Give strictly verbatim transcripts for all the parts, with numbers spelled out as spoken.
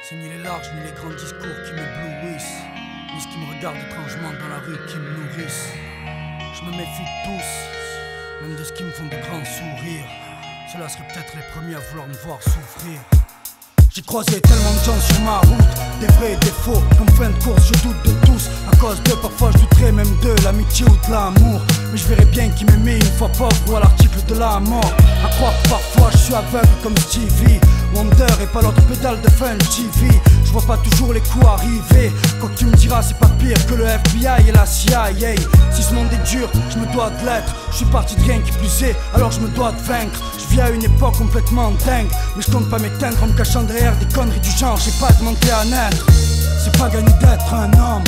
C'est ni les larges ni les grands discours qui m'éblouissent, ni ce qui me regarde étrangement dans la rue qui me nourrissent. Je me méfie de tous, même de ce qui me font de grands sourires. Cela serait peut-être les premiers à vouloir me voir souffrir. J'ai croisé tellement de gens sur ma route, des vrais et des faux, qu'en fin de course je doute de tous. À cause d'eux parfois je douterais même de l'amitié ou de l'amour. Mais je verrais bien qui m'aimait une fois pauvre ou à l'article de la mort. À croire que parfois je suis aveugle comme Stevie Wonder et pas l'autre pédale de Fun T V. Je vois pas toujours les coups arriver. Quoi que tu me diras c'est pas pire que le F B I et la C I A. Si ce monde est dur, je me dois de l'être. Je suis parti de rien qui plus est, alors je me dois de vaincre. Je vis à une époque complètement dingue, mais je compte pas m'éteindre en me cachant derrière des conneries du genre. J'ai pas demandé à naître. C'est pas gagné d'être un homme.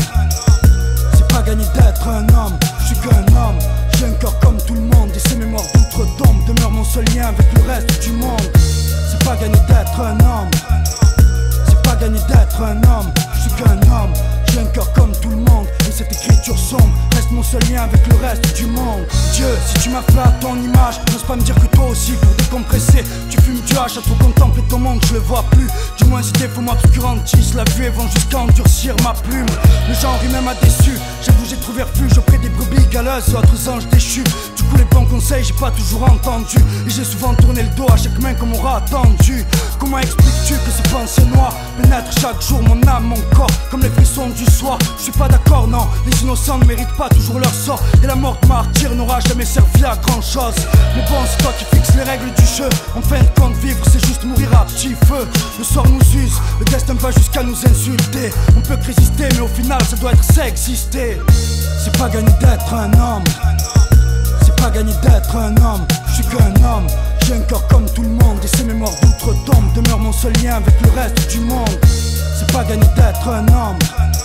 C'est pas gagné d'être un homme. Je suis qu'un homme. J'ai un cœur comme tout le monde et ces mémoires d'outre-tombe demeurent mon seul lien avec le reste du monde. C'est pas gagné d'être un homme. C'est pas gagné d'être un homme. Je suis qu'un homme. J'ai un cœur comme tout le monde et cette écriture sombre reste mon seul lien avec le reste du monde. Dieu, si tu m'as fait à ton image, n'ose pas me dire que toi aussi pour décompresser tu fumes du hache à trop contempler ton monde, je le vois plus. Du moins si des faux m'obscurantissent la vue et vont jusqu'à endurcir ma plume. Le genre lui-même a déçu, j'avoue j'ai trouvé refuge auprès des brebis galeuses et autres anges déchus. Du coup les bons conseils j'ai pas toujours entendu et j'ai souvent tourné le dos à chaque main qu'on m'aura attendu. Comment expliques-tu que ces pensées noires pénètrent chaque jour mon âme, mon corps comme les frissons du soir? Je suis pas d'accord, non, les innocents ne méritent pas toujours leur sort. Et la mort de martyr n'aura jamais servi à grand chose. Mais bon, c'est toi qui fixes les règles du jeu. En fin de compte, vivre c'est juste mourir à petit feu. Le sort nous use, le destin va jusqu'à nous insulter. On peut que résister, mais au final ça doit être ça exister. C'est pas gagné d'être un homme. C'est pas gagné d'être un homme. Je suis qu'un homme. J'ai un cœur comme tout le monde et ces mémoires d'outre-tombe demeurent mon seul lien avec le reste du monde. C'est pas gagné d'être un homme.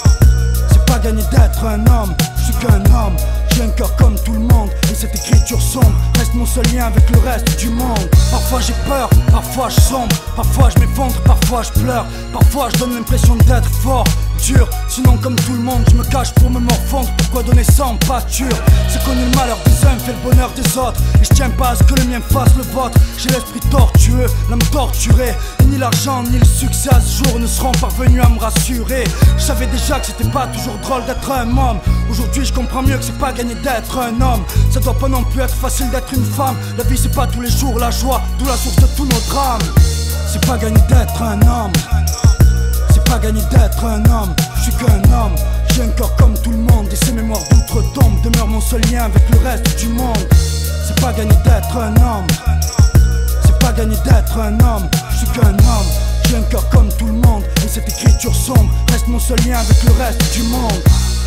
C'est pas gagné d'être un homme. Je suis qu'un homme. J'ai un cœur comme tout le monde et cette écriture sombre reste mon seul lien avec le reste du monde. Parfois j'ai peur, parfois je sombre, parfois je m'effondre, parfois je pleure, parfois je donne l'impression d'être fort, dur. Sinon comme tout le monde je me cache pour me morfondre. Pourquoi donner sans pâture? C'est connu le malheur des uns fait le bonheur des autres. Et je tiens pas à ce que le mien fasse le vôtre. J'ai l'esprit tortueux, l'âme torturée. Et ni l'argent ni le succès à ce jour ne seront parvenus à me rassurer. Je savais déjà que c'était pas toujours drôle d'être un homme. Aujourd'hui je comprends mieux que c'est pas gagné d'être un homme. Ça doit pas non plus être facile d'être une femme. La vie c'est pas tous les jours la joie, d'où la source de tous nos drames. C'est pas gagné d'être un homme. C'est pas gagné d'être un homme. Je suis qu'un homme. J'ai un cœur comme tout le monde et ces mémoires d'outre-tombe demeurent mon seul lien avec le reste du monde. C'est pas gagné d'être un homme. C'est pas gagné d'être un homme. Je suis qu'un homme. J'ai un cœur comme tout le monde et cette écriture sombre reste mon seul lien avec le reste du monde.